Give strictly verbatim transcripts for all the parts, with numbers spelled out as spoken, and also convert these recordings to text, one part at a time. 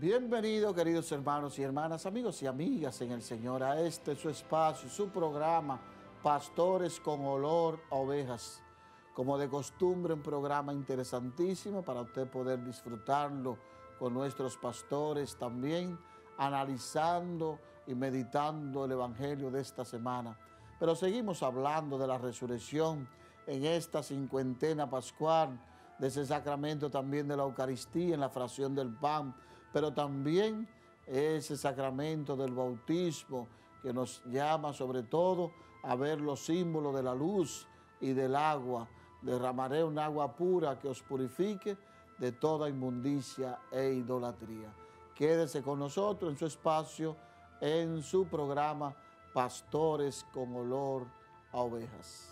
Bienvenidos, queridos hermanos y hermanas, amigos y amigas en el Señor, a este su espacio, su programa, Pastores con Olor a Ovejas. Como de costumbre, un programa interesantísimo para usted poder disfrutarlo con nuestros pastores también, analizando y meditando el Evangelio de esta semana. Pero seguimos hablando de la resurrección en esta cincuentena pascual, de ese sacramento también de la Eucaristía, en la fracción del pan, pero también ese sacramento del bautismo que nos llama sobre todo a ver los símbolos de la luz y del agua. Derramaré un agua pura que os purifique de toda inmundicia e idolatría. Quédese con nosotros en su espacio, en su programa Pastores con Olor a Ovejas.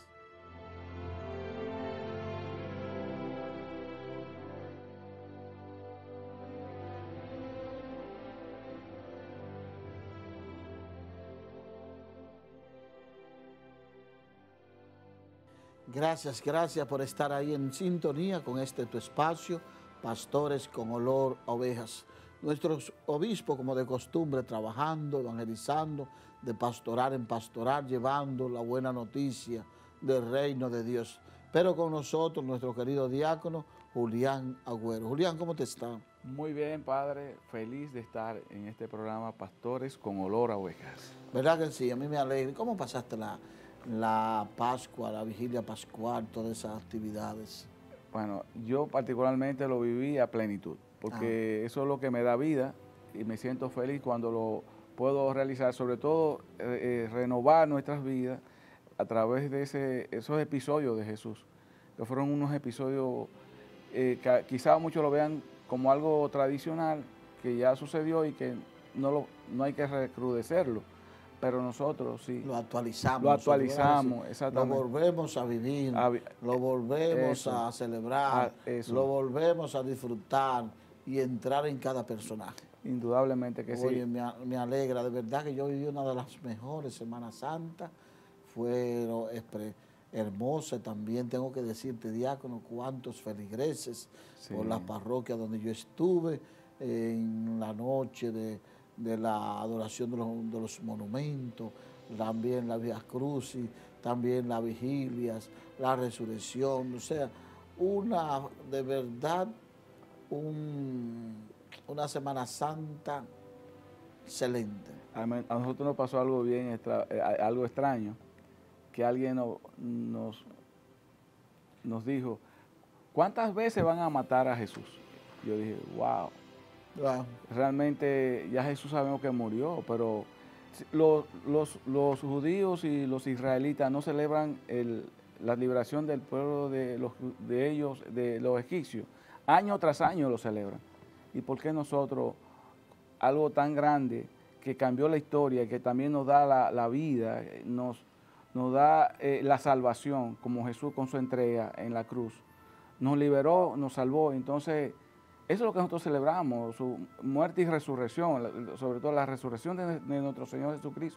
Gracias, gracias por estar ahí en sintonía con este tu espacio, Pastores con Olor a Ovejas. Nuestros obispos, como de costumbre, trabajando, evangelizando, de pastoral en pastoral, llevando la buena noticia del reino de Dios. Pero con nosotros, nuestro querido diácono, Julián Agüero. Julián, ¿cómo te está? Muy bien, padre. Feliz de estar en este programa Pastores con Olor a Ovejas. ¿Verdad que sí? A mí me alegra. ¿Cómo pasaste la... la Pascua, la vigilia pascual, todas esas actividades? Bueno, yo particularmente lo viví a plenitud, porque ah. eso es lo que me da vida y me siento feliz cuando lo puedo realizar, sobre todo eh, renovar nuestras vidas a través de ese, esos episodios de Jesús, que fueron unos episodios eh, que quizás muchos lo vean como algo tradicional, que ya sucedió y que no, lo, no hay que recrudecerlo. Pero nosotros sí. Lo actualizamos. Lo actualizamos, exactamente. Lo volvemos a vivir, a, lo volvemos eso, a celebrar, a, eso. Lo volvemos a disfrutar y entrar en cada personaje. Indudablemente que Oye, sí. Oye, me, me alegra, de verdad que yo viví una de las mejores Semanas Santas. Fue hermosa también, tengo que decirte, diácono, cuántos feligreses sí. por las parroquias donde yo estuve, en la noche de... de la adoración de los, de los monumentos, también la Vía Crucis, también las vigilias, la resurrección, o sea, una, de verdad, un, una Semana Santa excelente. A nosotros nos pasó algo bien, extra, algo extraño, que alguien no, nos, nos dijo, ¿cuántas veces van a matar a Jesús? Yo dije, wow. Wow. Realmente ya Jesús sabemos que murió, pero los, los, los judíos y los israelitas no celebran el, la liberación del pueblo de, los, de ellos, de los egipcios. Año tras año lo celebran. ¿Y por qué nosotros, algo tan grande que cambió la historia, que también nos da la, la vida, nos, nos da eh, la salvación, como Jesús con su entrega en la cruz, nos liberó, nos salvó? Entonces, eso es lo que nosotros celebramos, su muerte y resurrección, sobre todo la resurrección de, de nuestro Señor Jesucristo,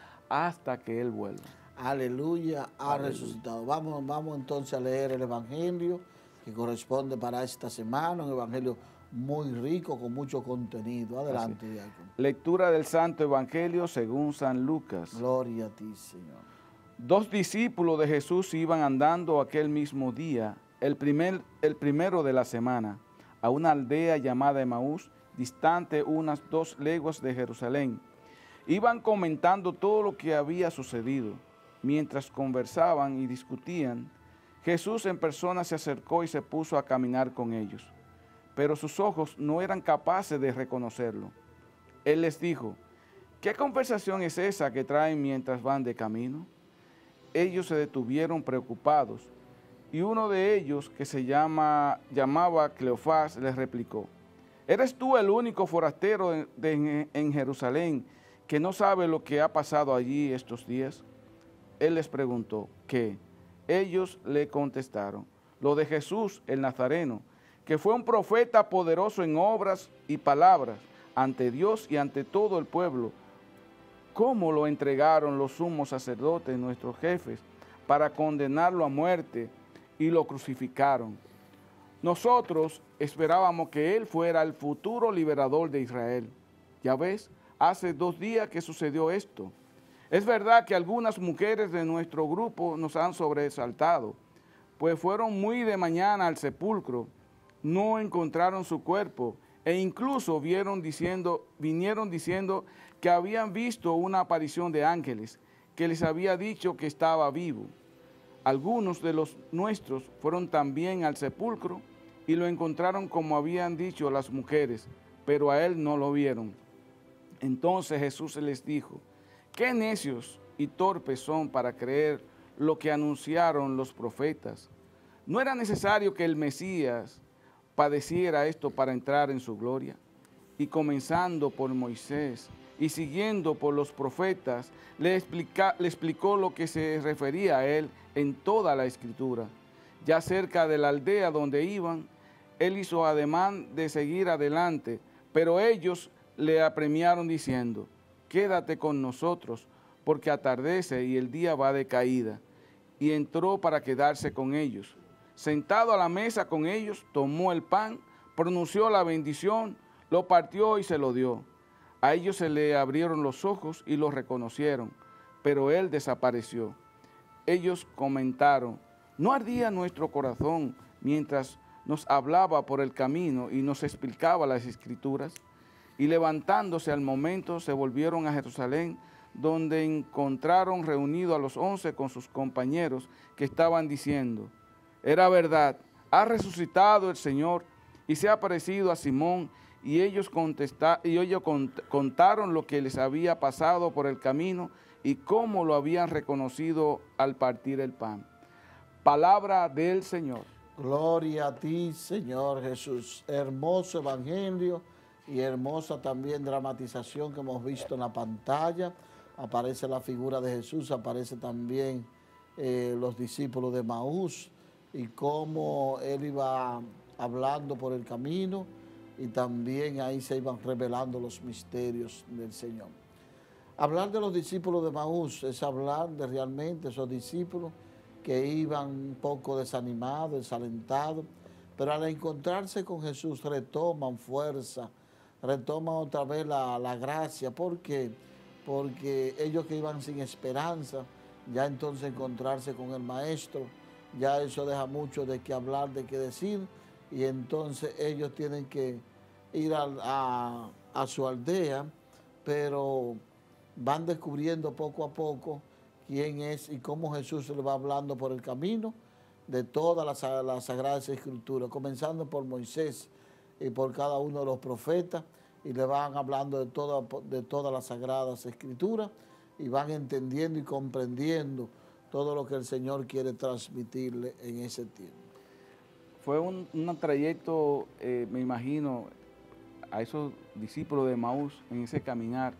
hasta que Él vuelva. Aleluya, ha Aleluya. resucitado. Vamos, vamos entonces a leer el Evangelio que corresponde para esta semana, un Evangelio muy rico, con mucho contenido. Adelante, diácono. Lectura del Santo Evangelio según San Lucas. Gloria a ti, Señor. Dos discípulos de Jesús iban andando aquel mismo día, el, primer, el primero de la semana, a una aldea llamada Emaús, distante unas dos leguas de Jerusalén. Iban comentando todo lo que había sucedido. Mientras conversaban y discutían, Jesús en persona se acercó y se puso a caminar con ellos. Pero sus ojos no eran capaces de reconocerlo. Él les dijo, ¿qué conversación es esa que traen mientras van de camino? Ellos se detuvieron preocupados. Y uno de ellos, que se llama, llamaba Cleofás, les replicó, ¿eres tú el único forastero de, de, en Jerusalén que no sabe lo que ha pasado allí estos días? Él les preguntó, ¿qué? Ellos le contestaron, lo de Jesús el Nazareno, que fue un profeta poderoso en obras y palabras ante Dios y ante todo el pueblo. ¿Cómo lo entregaron los sumos sacerdotes, nuestros jefes, para condenarlo a muerte? Y lo crucificaron. Nosotros esperábamos que Él fuera el futuro liberador de Israel. Ya ves, hace dos días que sucedió esto. Es verdad que algunas mujeres de nuestro grupo nos han sobresaltado, pues fueron muy de mañana al sepulcro, no encontraron su cuerpo e incluso vieron diciendo, vinieron diciendo que habían visto una aparición de ángeles que les había dicho que estaba vivo. Algunos de los nuestros fueron también al sepulcro y lo encontraron como habían dicho las mujeres, pero a él no lo vieron. Entonces Jesús les dijo, qué necios y torpes son para creer lo que anunciaron los profetas. ¿No era necesario que el Mesías padeciera esto para entrar en su gloria? Y comenzando por Moisés y siguiendo por los profetas, le, explica, le explicó lo que se refería a él en toda la Escritura. Ya cerca de la aldea donde iban, él hizo ademán de seguir adelante, pero ellos le apremiaron diciendo, quédate con nosotros, porque atardece y el día va de caída. Y entró para quedarse con ellos. Sentado a la mesa con ellos, tomó el pan, pronunció la bendición, lo partió y se lo dio. A ellos se le abrieron los ojos y lo reconocieron, pero él desapareció. Ellos comentaron, ¿no ardía nuestro corazón mientras nos hablaba por el camino y nos explicaba las Escrituras? Y levantándose al momento se volvieron a Jerusalén, donde encontraron reunidos a los once con sus compañeros que estaban diciendo, era verdad, ha resucitado el Señor y se ha aparecido a Simón. Y ellos, contesta, y ellos cont, contaron lo que les había pasado por el camino y cómo lo habían reconocido al partir el pan. Palabra del Señor. Gloria a ti, Señor Jesús. Hermoso evangelio y hermosa también dramatización que hemos visto en la pantalla. Aparece la figura de Jesús, aparece también eh, los discípulos de Maús y cómo él iba hablando por el camino y también ahí se iban revelando los misterios del Señor. Hablar de los discípulos de Maús es hablar de realmente esos discípulos que iban un poco desanimados, desalentados, pero al encontrarse con Jesús retoman fuerza, retoman otra vez la, la gracia. ¿Por qué? Porque ellos que iban sin esperanza, ya entonces encontrarse con el Maestro, ya eso deja mucho de qué hablar, de qué decir, y entonces ellos tienen que ir a, a, a su aldea, pero van descubriendo poco a poco quién es y cómo Jesús le va hablando por el camino de todas las, las Sagradas Escrituras, comenzando por Moisés y por cada uno de los profetas, y le van hablando de, toda, de todas las Sagradas Escrituras, y van entendiendo y comprendiendo todo lo que el Señor quiere transmitirle en ese tiempo. Fue un, un trayecto, eh, me imagino, a esos discípulos de Maús en ese caminar,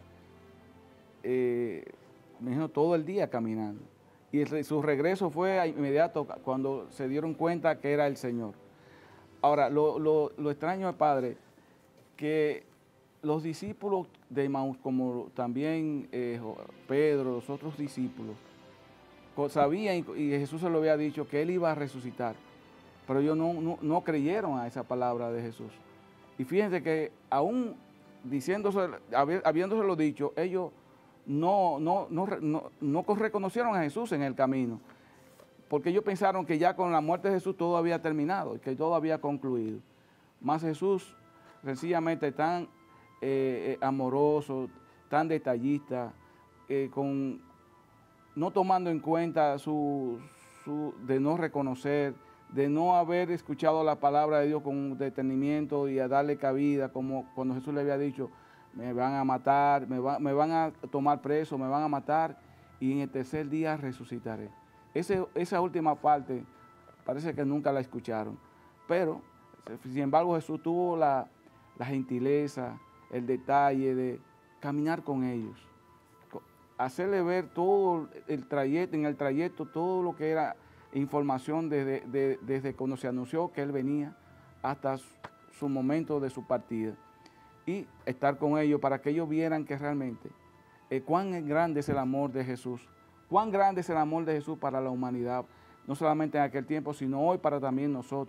eh, me imagino todo el día caminando. Y el, su regreso fue inmediato cuando se dieron cuenta que era el Señor. Ahora, lo, lo, lo extraño, Padre, que los discípulos de Maús, como también eh, Pedro, los otros discípulos, sabían, y Jesús se lo había dicho, que Él iba a resucitar, pero ellos no, no, no creyeron a esa palabra de Jesús. Y fíjense que aún diciéndose, habiéndoselo dicho, ellos no, no, no, no, no reconocieron a Jesús en el camino, porque ellos pensaron que ya con la muerte de Jesús todo había terminado, que todo había concluido. Más Jesús, sencillamente tan eh, amoroso, tan detallista, eh, con, no tomando en cuenta su, su, de no reconocer, de no haber escuchado la palabra de Dios con detenimiento y a darle cabida, como cuando Jesús le había dicho, me van a matar, me, va, me van a tomar preso, me van a matar, y en el tercer día resucitaré. Ese, esa última parte parece que nunca la escucharon, pero sin embargo Jesús tuvo la, la gentileza, el detalle de caminar con ellos, hacerle ver todo el trayecto, en el trayecto todo lo que era información desde, de, desde cuando se anunció que Él venía hasta su, su momento de su partida, y estar con ellos para que ellos vieran que realmente eh, cuán grande es el amor de Jesús, cuán grande es el amor de Jesús para la humanidad, no solamente en aquel tiempo, sino hoy para también nosotros.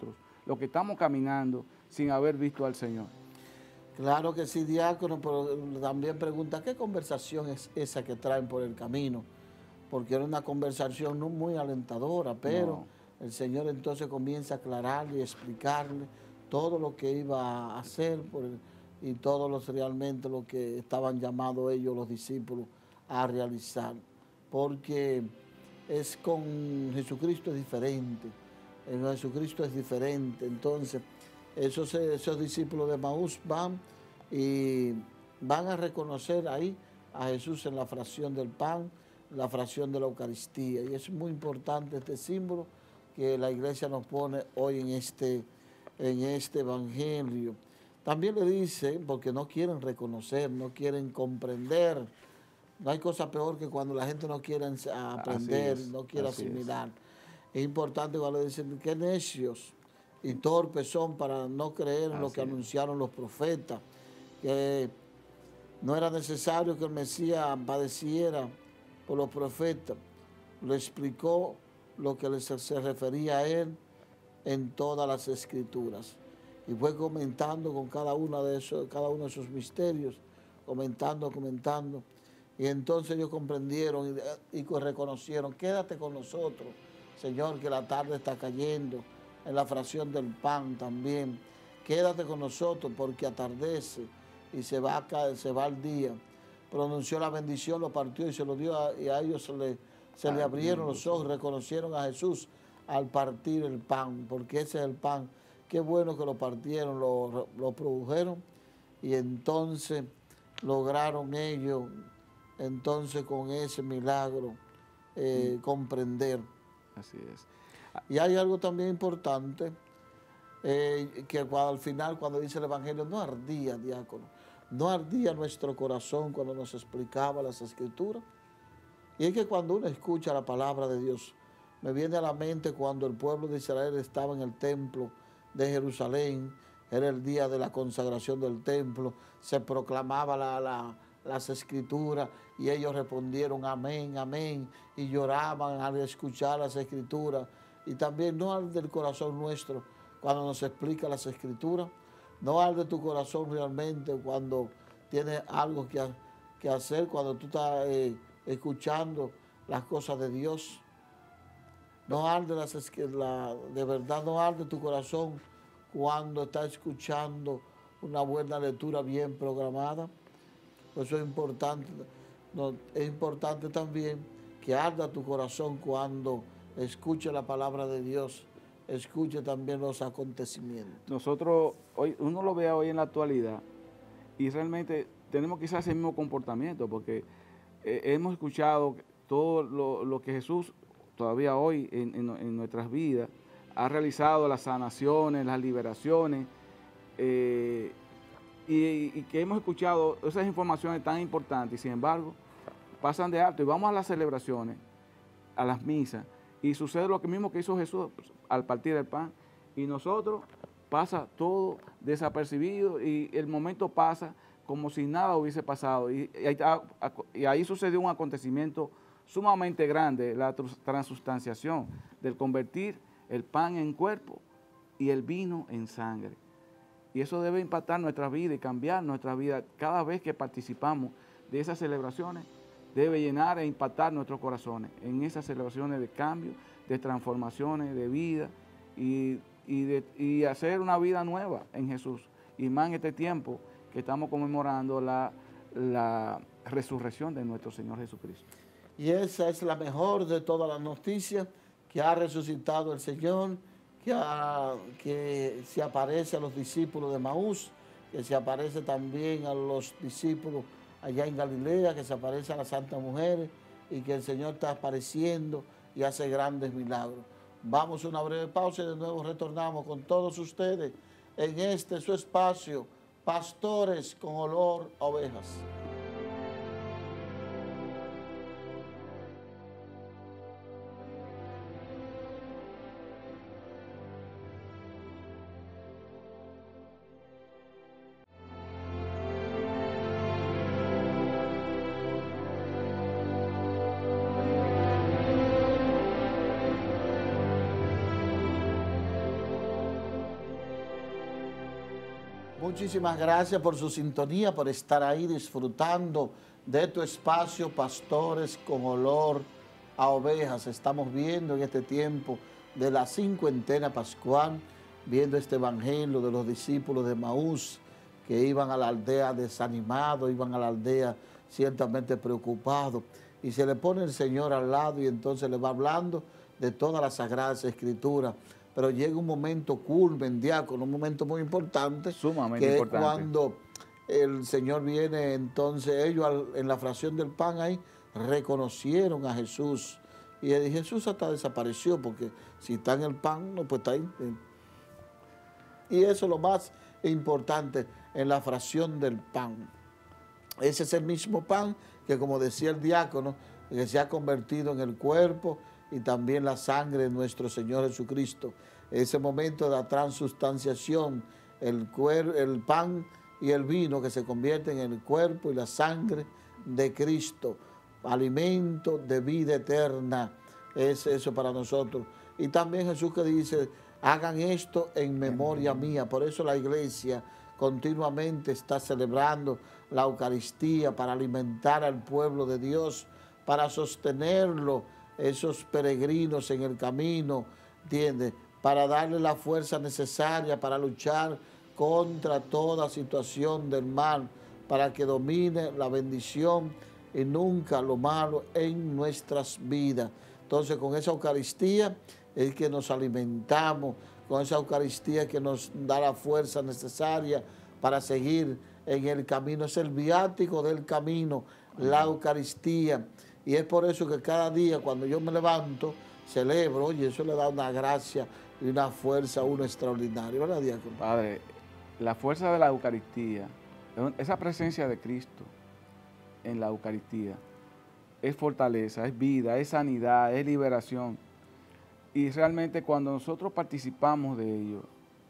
los que estamos caminando sin haber visto al Señor. Claro que sí, diácono, pero también pregunta, ¿qué conversación es esa que traen por el camino? Porque era una conversación no muy alentadora, pero no. El Señor entonces comienza a aclararle y explicarle todo lo que iba a hacer por el, y todo lo, realmente lo que estaban llamados ellos, los discípulos, a realizar. Porque es con Jesucristo es diferente, en Jesucristo es diferente, entonces esos, esos discípulos de Maús van y van a reconocer ahí a Jesús en la fracción del pan, la fracción de la Eucaristía. Y es muy importante este símbolo que la iglesia nos pone hoy en este, en este evangelio. También le dice, porque no quieren reconocer, no quieren comprender. No hay cosa peor que cuando la gente no quiere aprender, es, no quiere asimilar. Es. es importante cuando le dicen, qué necios y torpes son para no creer en así lo que es. anunciaron los profetas, que no era necesario que el Mesías padeciera por los profetas. Le explicó lo que se, se refería a él en todas las escrituras. Y fue comentando con cada, una de esos, cada uno de esos misterios, comentando, comentando. Y entonces ellos comprendieron y, y reconocieron, quédate con nosotros, Señor, que la tarde está cayendo, en la fracción del pan también. Quédate con nosotros porque atardece y se va a caer, se va el día. Pronunció la bendición, lo partió y se lo dio a, y a ellos se le, se le abrieron los ojos, reconocieron a Jesús al partir el pan, porque ese es el pan. Qué bueno que lo partieron, lo, lo produjeron y entonces lograron ellos, entonces con ese milagro, eh, mm. comprender. Así es. Y hay algo también importante, eh, que cuando, al final cuando dice el Evangelio, no ardía, diácono, no ardía nuestro corazón cuando nos explicaba las Escrituras. Y es que cuando uno escucha la palabra de Dios, me viene a la mente cuando el pueblo de Israel estaba en el templo de Jerusalén, era el día de la consagración del templo, se proclamaba la, la, las Escrituras y ellos respondieron amén, amén, y lloraban al escuchar las Escrituras. Y también no arde el corazón nuestro cuando nos explica las Escrituras, no arde tu corazón realmente cuando tienes algo que, que hacer, cuando tú estás eh, escuchando las cosas de Dios. No arde las, la, de verdad no arde tu corazón cuando estás escuchando una buena lectura bien programada. Por eso es importante, no, es importante también que arda tu corazón cuando escuche la palabra de Dios, escuche también los acontecimientos. Nosotros, hoy, uno lo ve hoy en la actualidad y realmente tenemos quizás el mismo comportamiento porque eh, hemos escuchado todo lo, lo que Jesús todavía hoy en, en, en nuestras vidas ha realizado, las sanaciones, las liberaciones, eh, y, y que hemos escuchado esas informaciones tan importantes y sin embargo pasan de alto y vamos a las celebraciones, a las misas, y sucede lo mismo que hizo Jesús al partir el pan, y nosotros pasa todo desapercibido y el momento pasa como si nada hubiese pasado. Y, y, y ahí sucedió un acontecimiento sumamente grande, la transustanciación, del convertir el pan en cuerpo y el vino en sangre. Y eso debe impactar nuestra vida y cambiar nuestra vida cada vez que participamos de esas celebraciones. Debe llenar e impactar nuestros corazones en esas celebraciones de cambio, de transformaciones, de vida y, y, de, y hacer una vida nueva en Jesús. Y más en este tiempo que estamos conmemorando la, la resurrección de nuestro Señor Jesucristo. Y esa es la mejor de todas las noticias, que ha resucitado el Señor, que, ha, que se aparece a los discípulos de Maús, que se aparece también a los discípulos allá en Galilea, que se aparece a las santas mujeres y que el Señor está apareciendo y hace grandes milagros. Vamos a una breve pausa y de nuevo retornamos con todos ustedes en este su espacio, Pastores con Olor a Ovejas. muchísimas gracias por su sintonía, por estar ahí disfrutando de tu espacio, Pastores con Olor a Ovejas. Estamos viendo en este tiempo de la cincuentena pascual, viendo este evangelio de los discípulos de Maús, que iban a la aldea desanimados, iban a la aldea ciertamente preocupados, y se le pone el Señor al lado y entonces le va hablando de todas las Sagradas Escrituras. Pero llega un momento culmen, diácono, un momento muy importante, sumamente que importante, es cuando el Señor viene. Entonces ellos al, en la fracción del pan ahí reconocieron a Jesús, y Jesús hasta desapareció, porque si está en el pan, no, pues está ahí. Y eso es lo más importante en la fracción del pan. Ese es el mismo pan que, como decía el diácono, que se ha convertido en el cuerpo y también la sangre de nuestro Señor Jesucristo. Ese momento de la transustanciación, el, el pan y el vino que se convierten en el cuerpo y la sangre de Cristo, alimento de vida eterna, es eso para nosotros. Y también Jesús que dice, hagan esto en memoria mía. Por eso la iglesia continuamente está celebrando la Eucaristía para alimentar al pueblo de Dios, para sostenerlo, esos peregrinos en el camino, ¿entiendes? Para darle la fuerza necesaria para luchar contra toda situación del mal, para que domine la bendición y nunca lo malo en nuestras vidas. Entonces, con esa Eucaristía es que nos alimentamos, con esa Eucaristía que nos da la fuerza necesaria para seguir en el camino. Es el viático del camino, la Eucaristía. Y es por eso que cada día cuando yo me levanto, celebro, oye, eso le da una gracia y una fuerza a uno extraordinaria, ¿verdad, diácono? Padre, la fuerza de la Eucaristía, esa presencia de Cristo en la Eucaristía, es fortaleza, es vida, es sanidad, es liberación. Y realmente cuando nosotros participamos de ello,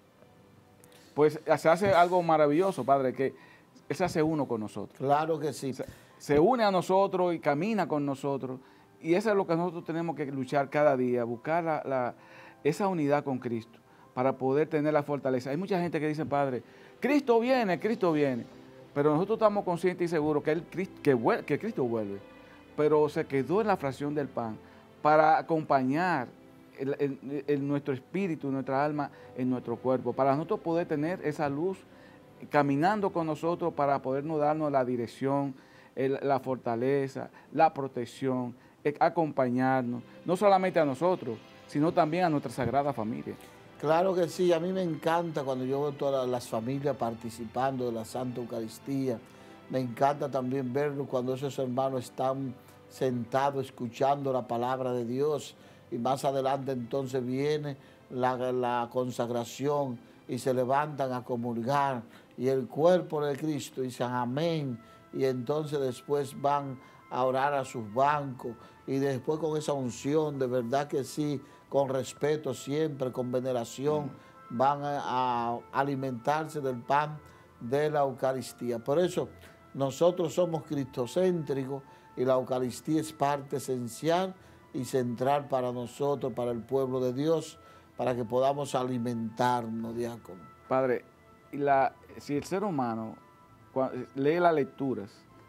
pues se hace algo maravilloso, Padre, que Él se hace uno con nosotros. Claro que sí. Se, se une a nosotros y camina con nosotros. Y eso es lo que nosotros tenemos que luchar cada día, buscar la, la, esa unidad con Cristo para poder tener la fortaleza. Hay mucha gente que dice, Padre, Cristo viene, Cristo viene. Pero nosotros estamos conscientes y seguros que, él, que, que Cristo vuelve. Pero se quedó en la fracción del pan para acompañar el, el, el, nuestro espíritu, nuestra alma en nuestro cuerpo, para nosotros poder tener esa luz caminando con nosotros, para podernos darnos la dirección, el, la fortaleza, la protección, el, acompañarnos, no solamente a nosotros, sino también a nuestra sagrada familia. Claro que sí, a mí me encanta cuando yo veo todas las familias participando de la Santa Eucaristía. Me encanta también verlo cuando esos hermanos están sentados escuchando la palabra de Dios, y más adelante entonces viene la, la consagración y se levantan a comulgar y el cuerpo de Cristo dicen amén, y entonces después van a orar a sus bancos y después con esa unción, de verdad que sí, con respeto siempre, con veneración, van a, a alimentarse del pan de la Eucaristía. Por eso nosotros somos cristocéntricos y la Eucaristía es parte esencial y central para nosotros, para el pueblo de Dios, para que podamos alimentarnos, diácono. Padre, la, si el ser humano lee las lecturas,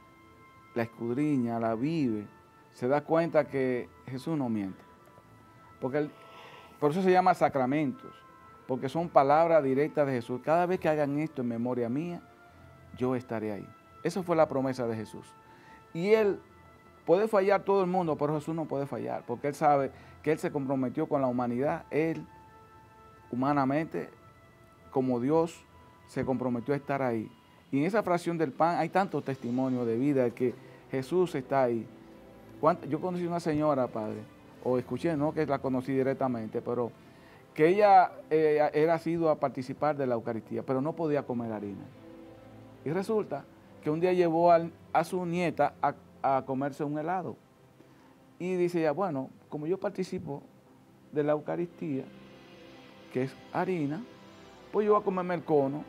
la escudriña, la vive, se da cuenta que Jesús no miente. Porque el, por eso se llama sacramentos, porque son palabras directas de Jesús. Cada vez que hagan esto en memoria mía, yo estaré ahí. Esa fue la promesa de Jesús. Y Él puede fallar todo el mundo, pero Jesús no puede fallar, porque Él sabe que Él se comprometió con la humanidad. Él, humanamente, como Dios, se comprometió a estar ahí. Y en esa fracción del pan hay tantos testimonios de vida que Jesús está ahí. Yo conocí una señora, Padre, o escuché, no que la conocí directamente, pero que ella eh, era sido a participar de la Eucaristía, pero no podía comer harina. Y resulta que un día llevó a, a su nieta a, a comerse un helado. Y dice ella, bueno, como yo participo de la Eucaristía, que es harina, pues yo voy a comerme el cono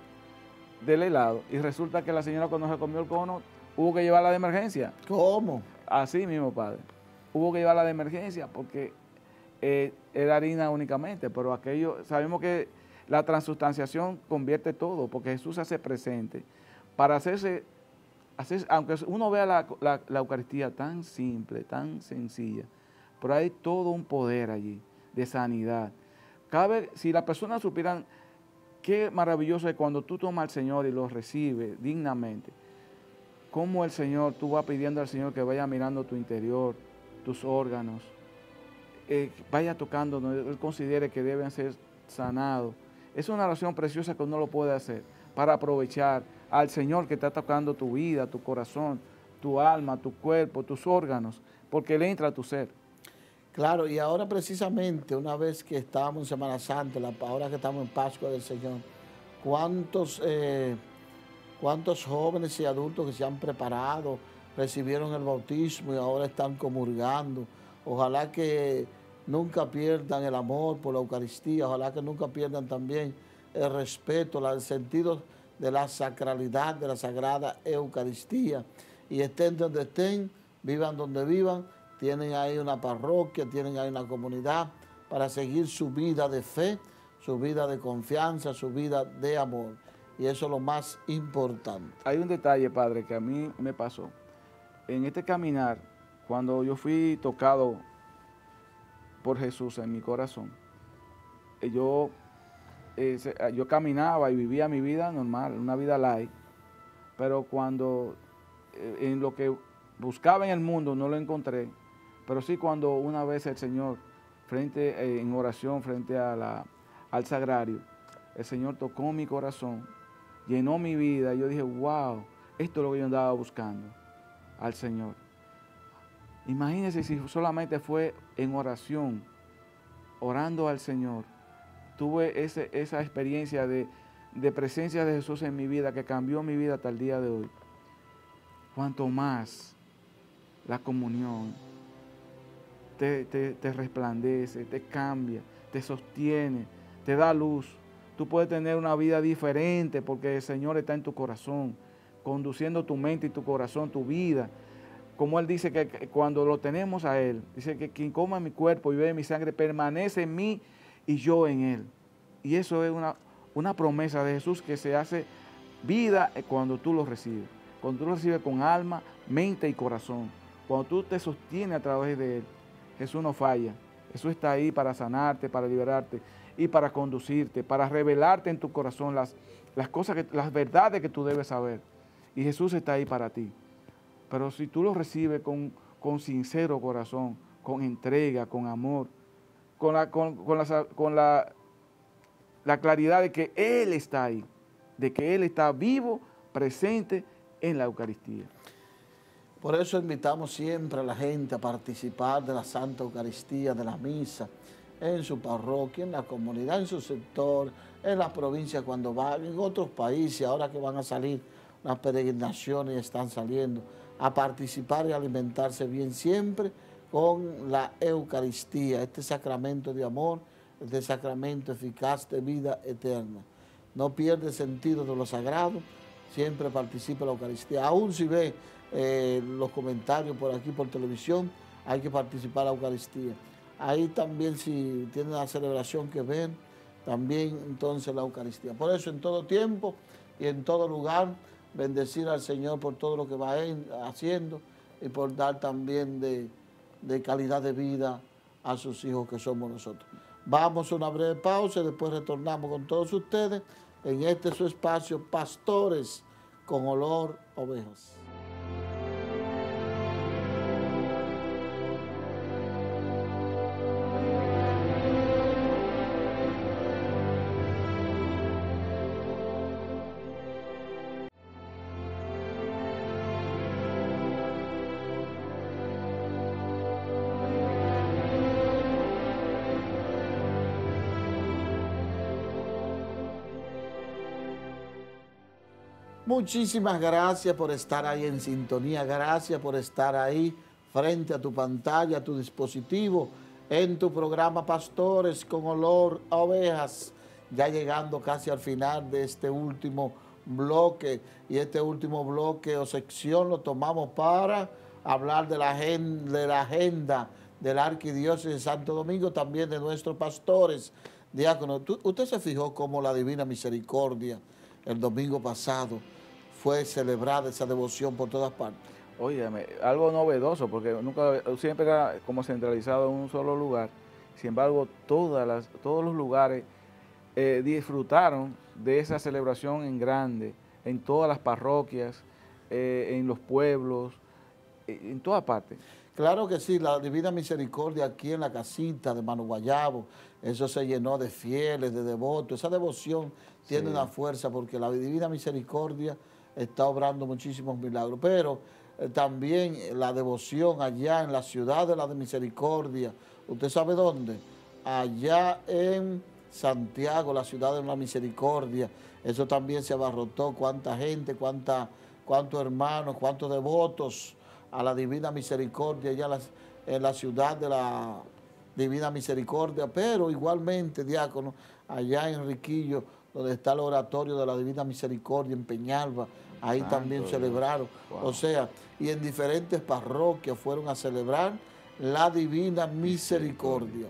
del helado. Y resulta que la señora, cuando se comió el cono, hubo que llevarla de emergencia. ¿Cómo? Así mismo, Padre. Hubo que llevarla de emergencia porque eh, era harina únicamente, pero aquello, sabemos que La transustanciación convierte todo, porque Jesús se hace presente para hacerse, hacerse aunque uno vea la, la, la Eucaristía tan simple, tan sencilla, pero hay todo un poder allí de sanidad. Cada vez, si las personas supieran qué maravilloso es cuando tú tomas al Señor y lo recibes dignamente, cómo el Señor, tú vas pidiendo al Señor que vaya mirando tu interior, tus órganos, eh, vaya tocando donde Él considere que deben ser sanados. Es una oración preciosa que uno lo puede hacer para aprovechar al Señor que está tocando tu vida, tu corazón, tu alma, tu cuerpo, tus órganos, porque Él entra a tu ser. Claro, y ahora precisamente, una vez que estábamos en Semana Santa, la, ahora que estamos en Pascua del Señor, ¿cuántos, eh, cuántos jóvenes y adultos que se han preparado, recibieron el bautismo y ahora están comulgando? Ojalá que nunca pierdan el amor por la Eucaristía, ojalá que nunca pierdan también el respeto, el sentido de la sacralidad de la Sagrada Eucaristía. Y estén donde estén, vivan donde vivan, tienen ahí una parroquia, tienen ahí una comunidad para seguir su vida de fe, su vida de confianza, su vida de amor. Y eso es lo más importante. Hay un detalle, Padre, que a mí me pasó. En este caminar, cuando yo fui tocado por Jesús en mi corazón, yo, eh, yo caminaba y vivía mi vida normal, una vida light, pero cuando eh, en lo que buscaba en el mundo no lo encontré, pero sí cuando una vez el Señor, frente eh, en oración, frente a la, al sagrario, el Señor tocó mi corazón, llenó mi vida, y yo dije, wow, esto es lo que yo andaba buscando, al Señor. Imagínense si solamente fue en oración, orando al Señor, tuve ese, esa experiencia de, de presencia de Jesús en mi vida, que cambió mi vida hasta el día de hoy. Cuanto más la comunión te, te, te resplandece, te cambia, te sostiene, te da luz. Tú puedes tener una vida diferente porque el Señor está en tu corazón, conduciendo tu mente y tu corazón, tu vida. Como Él dice que cuando lo tenemos a Él, dice que quien coma mi cuerpo y bebe mi sangre permanece en mí y yo en Él. Y eso es una, una promesa de Jesús que se hace vida cuando tú lo recibes. Cuando tú lo recibes con alma, mente y corazón. Cuando tú te sostienes a través de Él, Jesús no falla. Jesús está ahí para sanarte, para liberarte y para conducirte, para revelarte en tu corazón las, las cosas, que, las verdades que tú debes saber. Y Jesús está ahí para ti. Pero si tú lo recibes con, con sincero corazón, con entrega, con amor, con, la, con, con, la, con la, la claridad de que Él está ahí, de que Él está vivo, presente en la Eucaristía. Por eso invitamos siempre a la gente a participar de la Santa Eucaristía, de la misa, en su parroquia, en la comunidad, en su sector, en la provincia cuando van, en otros países, ahora que van a salir las peregrinaciones, están saliendo, a participar y alimentarse bien siempre con la Eucaristía, este sacramento de amor, este sacramento eficaz de vida eterna. No pierde sentido de lo sagrado, siempre participa en la Eucaristía. Aún si ve eh, los comentarios por aquí, por televisión, hay que participar en la Eucaristía. Ahí también, si tienen la celebración que ven, también entonces la Eucaristía. Por eso en todo tiempo y en todo lugar, bendecir al Señor por todo lo que va haciendo y por dar también de, de calidad de vida a sus hijos que somos nosotros. Vamos a una breve pausa y después retornamos con todos ustedes en este su espacio, Pastores con Olor a Ovejas. Muchísimas gracias por estar ahí en sintonía, gracias por estar ahí frente a tu pantalla, a tu dispositivo, en tu programa Pastores con Olor a Ovejas, ya llegando casi al final de este último bloque, y este último bloque o sección lo tomamos para hablar de la agenda de la, agenda de la Arquidiócesis de Santo Domingo, también de nuestros pastores, Diácono, ¿tú- ¿usted se fijó cómo la Divina Misericordia el domingo pasado fue celebrada esa devoción por todas partes? Óyeme, algo novedoso, porque nunca, siempre era como centralizado en un solo lugar. Sin embargo, todas las, todos los lugares eh, disfrutaron de esa celebración en grande, en todas las parroquias, eh, en los pueblos, eh, en todas partes. Claro que sí, la Divina Misericordia aquí en la casita de Mano Guayabo, eso se llenó de fieles, de devotos. Esa devoción tiene Sí. una fuerza porque la Divina Misericordia está obrando muchísimos milagros. Pero eh, también la devoción allá en la ciudad de la Misericordia, ¿usted sabe dónde? Allá en Santiago, la ciudad de la Misericordia, eso también se abarrotó, cuánta gente, cuánta, cuántos hermanos, cuántos devotos a la Divina Misericordia, allá en la, en la ciudad de la Divina Misericordia, pero igualmente, diácono, allá en Riquillo, donde está el oratorio de la Divina Misericordia, en Peñalba, ahí Santo también Dios. celebraron. Wow. O sea, y en diferentes parroquias fueron a celebrar la Divina Misericordia,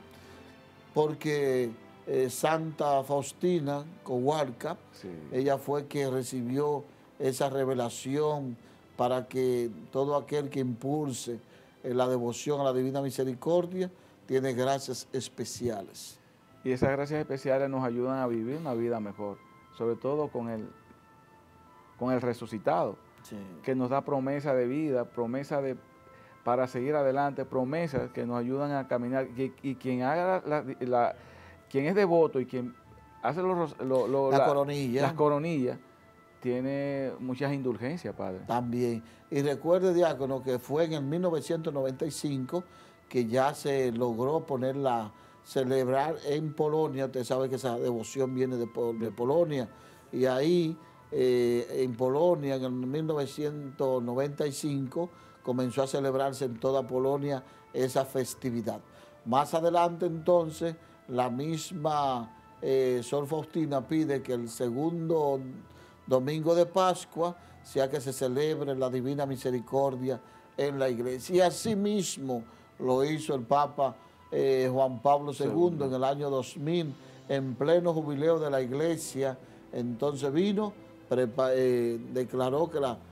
porque eh, Santa Faustina Cohuarca, Sí. ella fue que recibió esa revelación para que todo aquel que impulse eh, la devoción a la Divina Misericordia tiene gracias especiales. Y esas gracias especiales nos ayudan a vivir una vida mejor, sobre todo con el, con el resucitado, Sí. que nos da promesa de vida, promesa de para seguir adelante, promesas que nos ayudan a caminar. Y, y quien haga la, la- la- quien es devoto y quien hace los, lo- lo- La la- coronilla. las coronillas, tiene muchas indulgencias, Padre. También. Y recuerde, diácono, que fue en el mil novecientos noventa y cinco que ya se logró ponerla, celebrar en Polonia. Usted sabe que esa devoción viene de, Pol- de Polonia. Y ahí, eh, en Polonia, en el mil novecientos noventa y cinco, comenzó a celebrarse en toda Polonia esa festividad. Más adelante, entonces, la misma eh, Sor Faustina pide que el segundo domingo de Pascua sea que se celebre la Divina Misericordia en la iglesia. Y asimismo lo hizo el Papa eh, Juan Pablo segundo, Segundo. en el año dos mil, en pleno jubileo de la iglesia. Entonces vino, prepa- eh, declaró que la,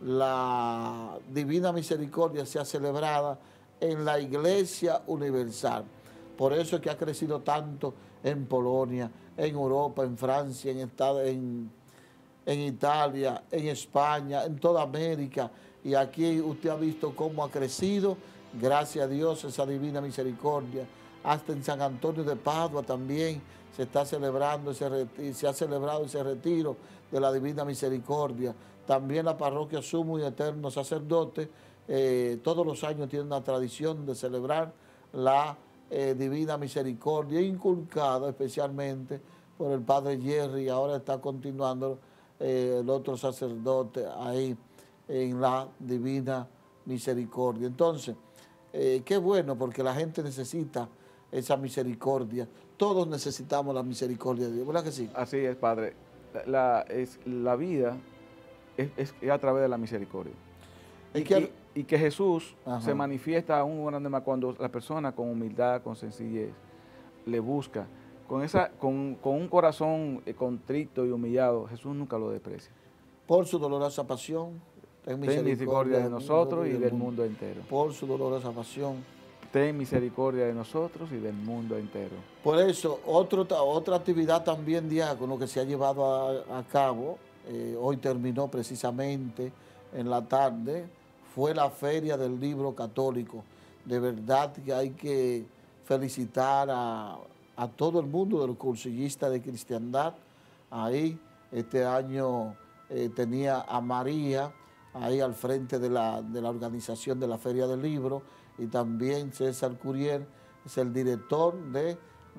la Divina Misericordia sea celebrada en la iglesia universal. Por eso es que ha crecido tanto en Polonia, en Europa, en Francia, en Estados en en Italia, en España, en toda América. Y aquí usted ha visto cómo ha crecido, gracias a Dios, esa Divina Misericordia. Hasta en San Antonio de Padua también se está celebrando ese retiro, se ha celebrado ese retiro de la Divina Misericordia. También la parroquia Sumo y Eterno Sacerdote, eh, todos los años tiene una tradición de celebrar la eh, Divina Misericordia, inculcada especialmente por el Padre Jerry, y ahora está continuando eh, el otro sacerdote ahí en la Divina Misericordia. Entonces, eh, qué bueno, porque la gente necesita esa misericordia. Todos necesitamos la misericordia de Dios, ¿verdad que sí? Así es, Padre. La, la- es, la vida es, es- es a través de la misericordia. Es Y que- y- y que Jesús Ajá. se manifiesta aún grande más cuando la persona con humildad, con sencillez, le busca. Con, esa, con, con un corazón eh, contrito y humillado, Jesús nunca lo desprecia. Por su dolorosa pasión, ten Ten misericordia de nosotros y del mundo entero. Por su dolorosa pasión. Ten misericordia de nosotros y del mundo entero. Por eso, otro, otra actividad también, diácono, que se ha llevado a, a cabo, eh, hoy terminó precisamente en la tarde, fue la Feria del Libro Católico. De verdad que hay que felicitar a, a todo el mundo de los cursillistas de cristiandad. Ahí, este año eh, tenía a María ahí al frente de la, de la organización de la Feria del Libro, y también César Curiel es el director de,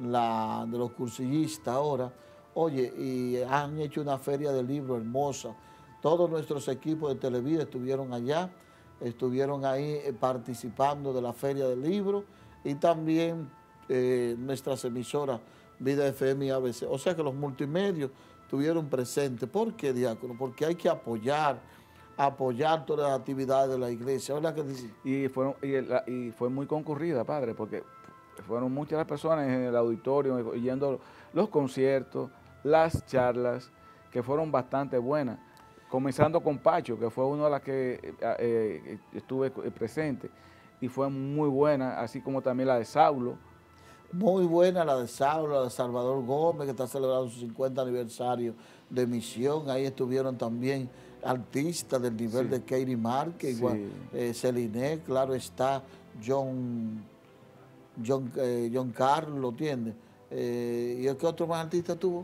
la, de los cursillistas ahora. Oye, y han hecho una feria del libro hermosa. Todos nuestros equipos de Televida estuvieron allá, estuvieron ahí eh, participando de la feria del libro, y también eh, nuestras emisoras Vida F M y A B C. O sea que los multimedios estuvieron presentes. ¿Por qué, diácono? Porque hay que apoyar, apoyar todas las actividades de la iglesia, ¿verdad que sí? Y fue, y, la- y fue muy concurrida, Padre, porque fueron muchas las personas en el auditorio oyendo los conciertos, las charlas, que fueron bastante buenas. Comenzando con Pacho, que fue una de las que eh, eh, estuve presente, y fue muy buena, así como también la de Saulo. Muy buena la de Saulo, la de Salvador Gómez, que está celebrando su cincuenta aniversario de misión. Ahí estuvieron también artistas del nivel sí. de Katie Márquez, sí. igual eh, Celine, claro está, John, John, eh, John Carlos, ¿entiendes? Eh, ¿Y qué otro más artista tuvo?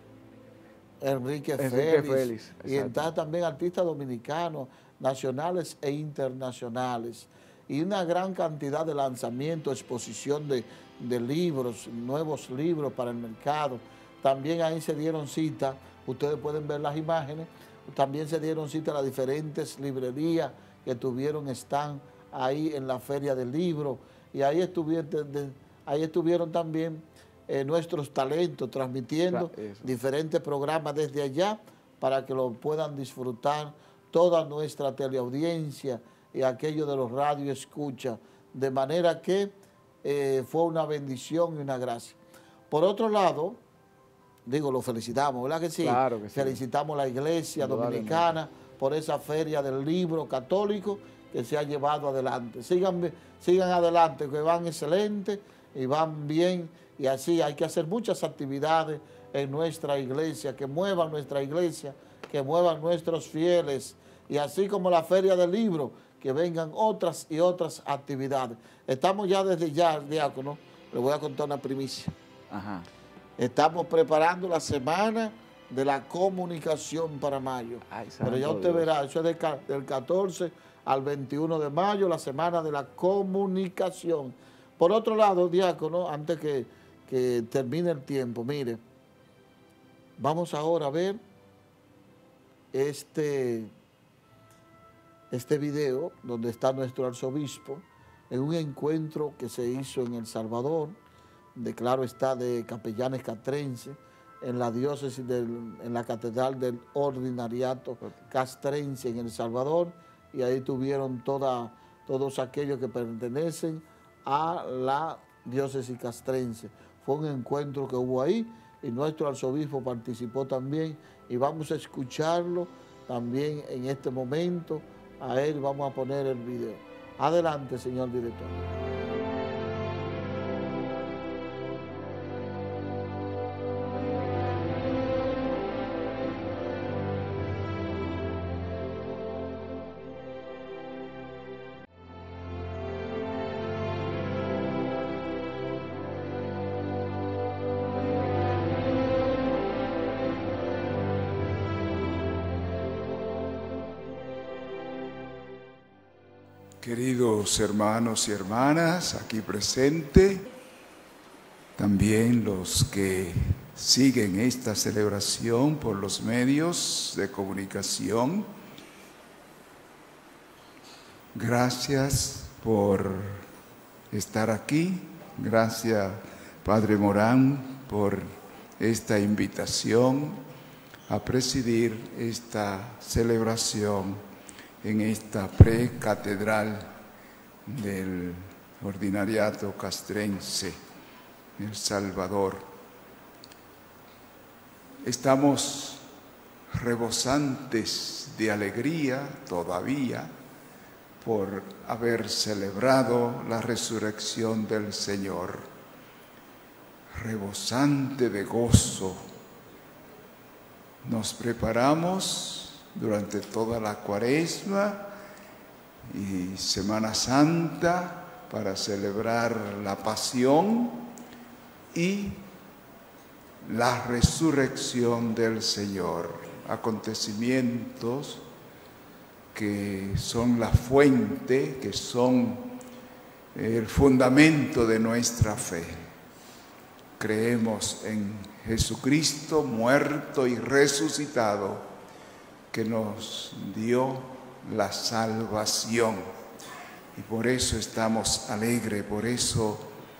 Enrique, Enrique Félix, Félix y está también artistas dominicanos, nacionales e internacionales, y una gran cantidad de lanzamientos, exposición de, de libros, nuevos libros para el mercado. También ahí se dieron cita, ustedes pueden ver las imágenes, también se dieron cita a las diferentes librerías que tuvieron, están ahí en la Feria del Libro, y ahí estuvieron, ahí estuvieron también Eh, nuestros talentos, transmitiendo claro, diferentes programas desde allá para que lo puedan disfrutar toda nuestra teleaudiencia y aquello de los radios escucha, de manera que eh, fue una bendición y una gracia. Por otro lado, digo, lo felicitamos, ¿verdad que sí? Claro que sí. Felicitamos a la Iglesia Dominicana por esa Feria del Libro Católico que se ha llevado adelante. Sigan, sigan adelante, que van excelentes y van bien. Y así hay que hacer muchas actividades en nuestra iglesia, que muevan nuestra iglesia, que muevan nuestros fieles. Y así como la Feria del Libro, que vengan otras y otras actividades. Estamos ya desde ya, diácono, le voy a contar una primicia. Ajá. Estamos preparando la semana de la comunicación para mayo. Ay, pero ya usted Dios. verá, eso es de, del catorce al veintiuno de mayo, la semana de la comunicación. Por otro lado, diácono, antes que... que termine el tiempo, mire, vamos ahora a ver este, este video donde está nuestro arzobispo en un encuentro que se hizo en El Salvador, de claro está de capellanes castrenses, en la diócesis, del, en la catedral del ordinariato castrense en El Salvador, y ahí tuvieron toda, todos aquellos que pertenecen a la diócesis castrense. Fue un encuentro que hubo ahí y nuestro arzobispo participó también y vamos a escucharlo también en este momento. A él vamos a poner el video. Adelante, señor director. Queridos hermanos y hermanas aquí presentes, también los que siguen esta celebración por los medios de comunicación, gracias por estar aquí, gracias Padre Morán por esta invitación a presidir esta celebración en esta precatedral del ordinariato castrense, El Salvador. Estamos rebosantes de alegría todavía por haber celebrado la resurrección del Señor, rebosante de gozo. Nos preparamos durante toda la Cuaresma y Semana Santa para celebrar la pasión y la resurrección del Señor, acontecimientos que son la fuente, que son el fundamento de nuestra fe. Creemos en Jesucristo muerto y resucitado, que nos dio la salvación. Y por eso estamos alegres, por eso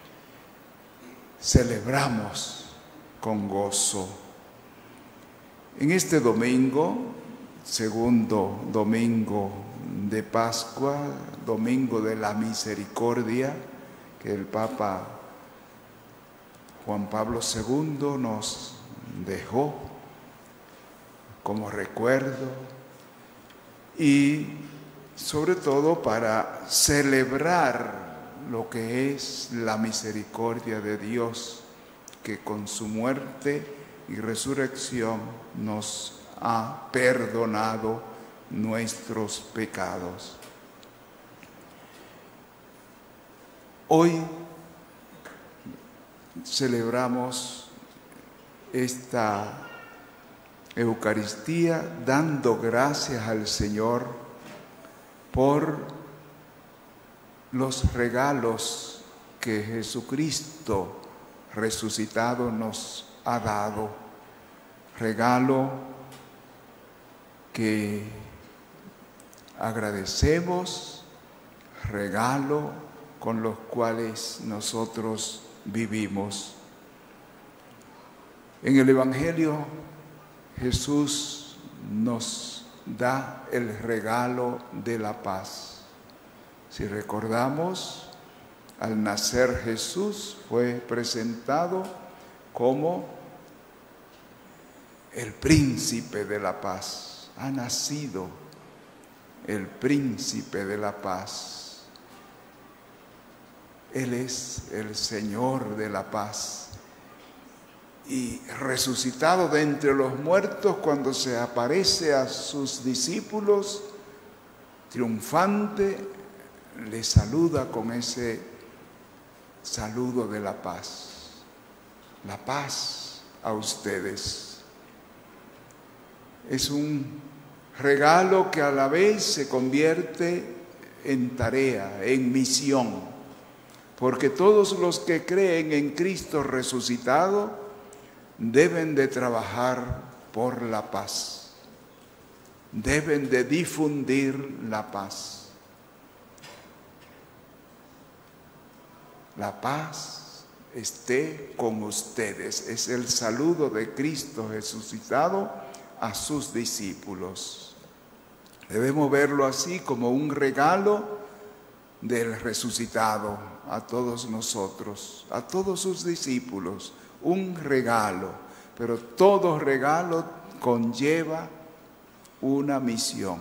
celebramos con gozo. En este domingo, segundo domingo de Pascua, domingo de la misericordia, que el Papa Juan Pablo segundo nos dejó como recuerdo y sobre todo para celebrar lo que es la misericordia de Dios, que con su muerte y resurrección nos ha perdonado nuestros pecados. Hoy celebramos esta Eucaristía dando gracias al Señor por los regalos que Jesucristo resucitado nos ha dado. Regalo que agradecemos, regalo con los cuales nosotros vivimos. En el Evangelio Jesús nos da el regalo de la paz. Si recordamos, al nacer Jesús fue presentado como el príncipe de la paz. Ha nacido el príncipe de la paz. Él es el Señor de la paz. Y resucitado de entre los muertos, cuando se aparece a sus discípulos, triunfante, les saluda con ese saludo de la paz. La paz a ustedes. Es un regalo que a la vez se convierte en tarea, en misión, porque todos los que creen en Cristo resucitado deben de trabajar por la paz, deben de difundir la paz. La paz esté con ustedes, es el saludo de Cristo resucitado a sus discípulos. Debemos verlo así, como un regalo del resucitado a todos nosotros, a todos sus discípulos. Un regalo, pero todo regalo conlleva una misión.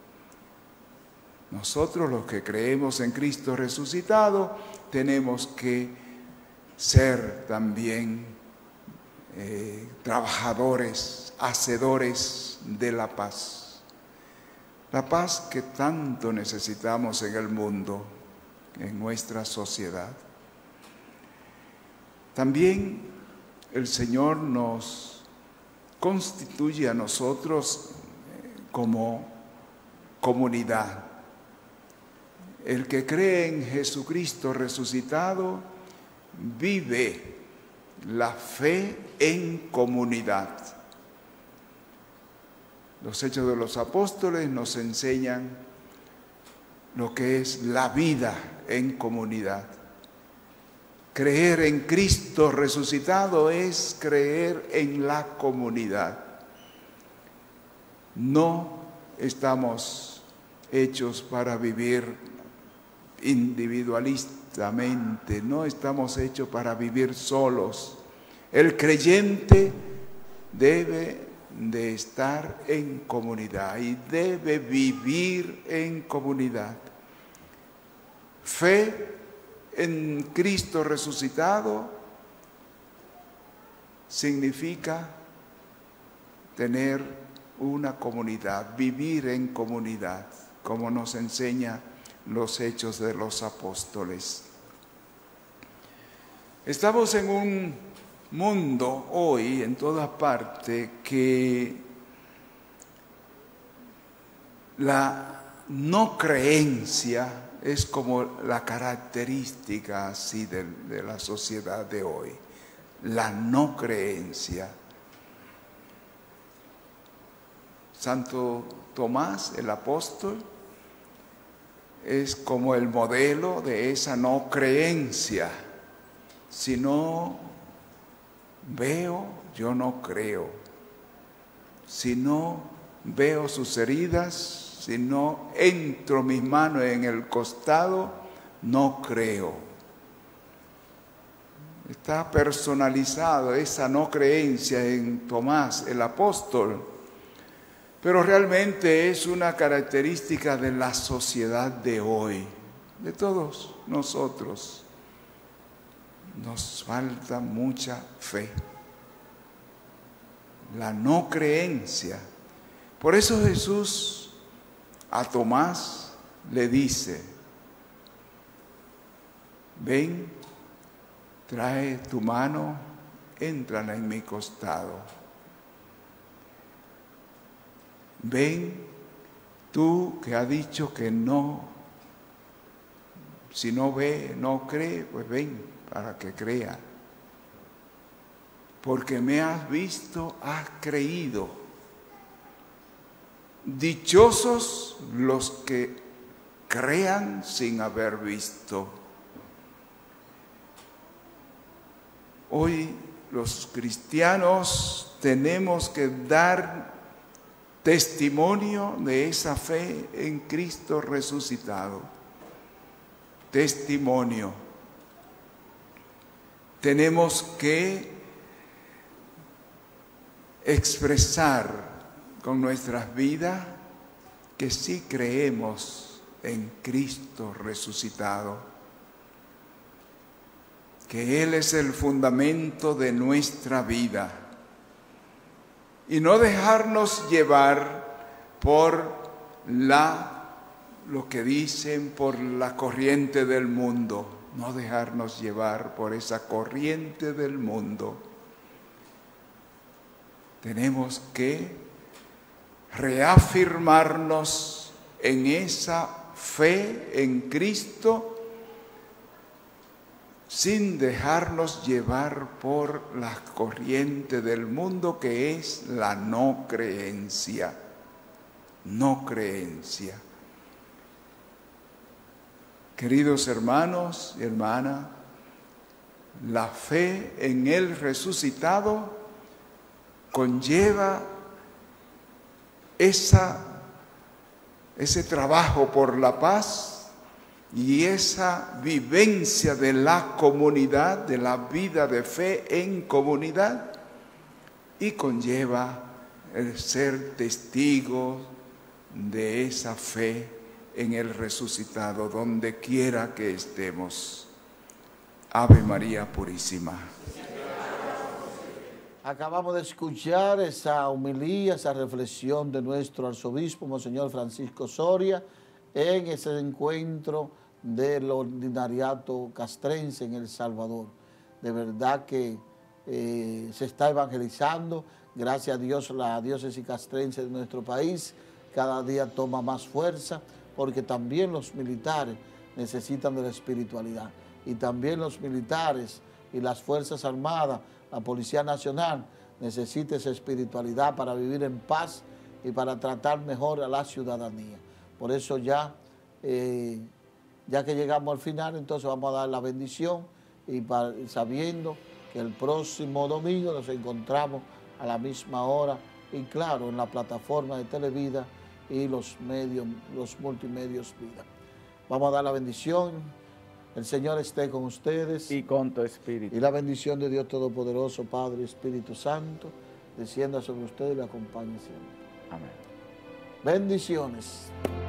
Nosotros, los que creemos en Cristo resucitado, tenemos que ser también eh, trabajadores, hacedores de la paz. La paz que tanto necesitamos en el mundo, en nuestra sociedad. También el Señor nos constituye a nosotros como comunidad. El que cree en Jesucristo resucitado vive la fe en comunidad. Los Hechos de los Apóstoles nos enseñan lo que es la vida en comunidad. Creer en Cristo resucitado es creer en la comunidad. No estamos hechos para vivir individualistamente, no estamos hechos para vivir solos. El creyente debe de estar en comunidad y debe vivir en comunidad. Fe en Cristo resucitado significa tener una comunidad, vivir en comunidad, como nos enseña los Hechos de los Apóstoles. Estamos en un mundo hoy, en todas partes, que la no creencia es como la característica así de, de la sociedad de hoy, la no creencia. Santo Tomás, el apóstol, es como el modelo de esa no creencia. Si no veo, yo no creo. Si no veo sus heridas, si no entro mis manos en el costado, no creo. Está personalizado esa no creencia en Tomás, el apóstol. Pero realmente es una característica de la sociedad de hoy, de todos nosotros. Nos falta mucha fe. La no creencia. Por eso Jesús a Tomás le dice, ven, trae tu mano, éntrala en mi costado. Ven, tú que has dicho que no, si no ve, no cree, pues ven para que crea. Porque me has visto, has creído. Dichosos los que crean sin haber visto. Hoy los cristianos tenemos que dar testimonio de esa fe en Cristo resucitado. Testimonio. Tenemos que expresar con nuestras vidas que sí creemos en Cristo resucitado, que Él es el fundamento de nuestra vida, y no dejarnos llevar por la, lo que dicen, por la corriente del mundo, no dejarnos llevar por esa corriente del mundo. Tenemos que reafirmarnos en esa fe en Cristo sin dejarnos llevar por la corriente del mundo, que es la no creencia. No creencia. Queridos hermanos y hermanas, la fe en el resucitado conlleva esa, ese trabajo por la paz y esa vivencia de la comunidad, de la vida de fe en comunidad, y conlleva el ser testigos de esa fe en el resucitado, donde quiera que estemos. Ave María Purísima. Acabamos de escuchar esa homilía, esa reflexión de nuestro arzobispo, Monseñor Francisco Soria, en ese encuentro del ordinariato castrense en El Salvador. De verdad que eh, se está evangelizando. Gracias a Dios, la diócesis castrense de nuestro país cada día toma más fuerza, porque también los militares necesitan de la espiritualidad. Y también los militares y las Fuerzas Armadas, la Policía Nacional, necesita esa espiritualidad para vivir en paz y para tratar mejor a la ciudadanía. Por eso ya, eh, ya que llegamos al final, entonces vamos a dar la bendición, y para, sabiendo que el próximo domingo nos encontramos a la misma hora, y claro, en la plataforma de Televida y los medios, los multimedios Vida. Vamos a dar la bendición. El Señor esté con ustedes. Y con tu espíritu. Y la bendición de Dios Todopoderoso, Padre y Espíritu Santo, descienda sobre ustedes y le acompañe siempre. Amén. Bendiciones.